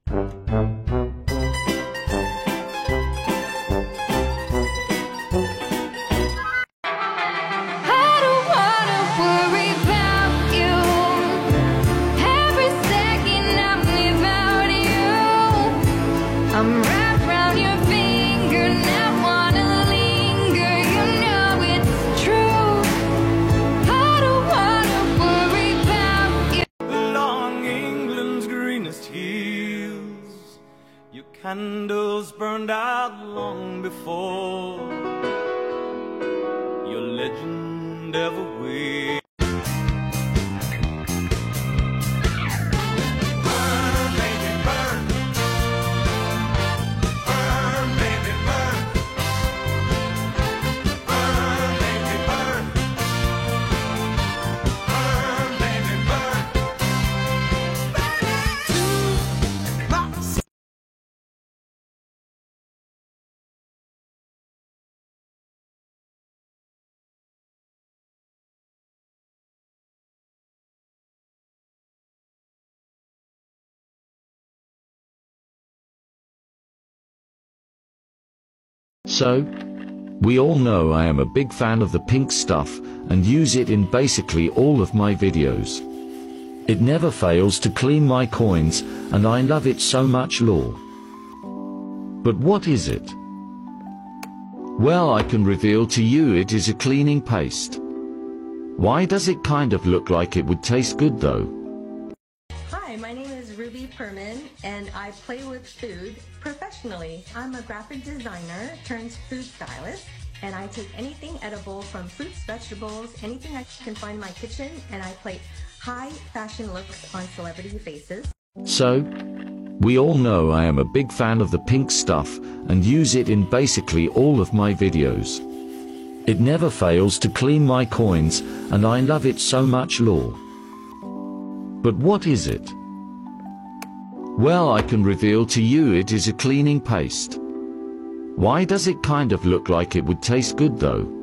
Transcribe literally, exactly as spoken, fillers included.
I'm wrapped around your finger, not wanna linger, you know it's true. I don't wanna worry about you. Along England's greenest hills, your candles burned out long before your legend ever will. So, we all know I am a big fan of the pink stuff and use it in basically all of my videos. It never fails to clean my coins and I love it so much, lol. But what is it? Well, I can reveal to you it is a cleaning paste. Why does it kind of look like it would taste good though? Hi, my name is Ruby Perman, and I play with food professionally. I'm a graphic designer turned food stylist, and I take anything edible from fruits, vegetables, anything I can find in my kitchen, and I play high fashion looks on celebrity faces. So, we all know I am a big fan of the pink stuff and use it in basically all of my videos. It never fails to clean my coins and I love it so much, lol. But what is it? Well, I can reveal to you it is a cleaning paste. Why does it kind of look like it would taste good though?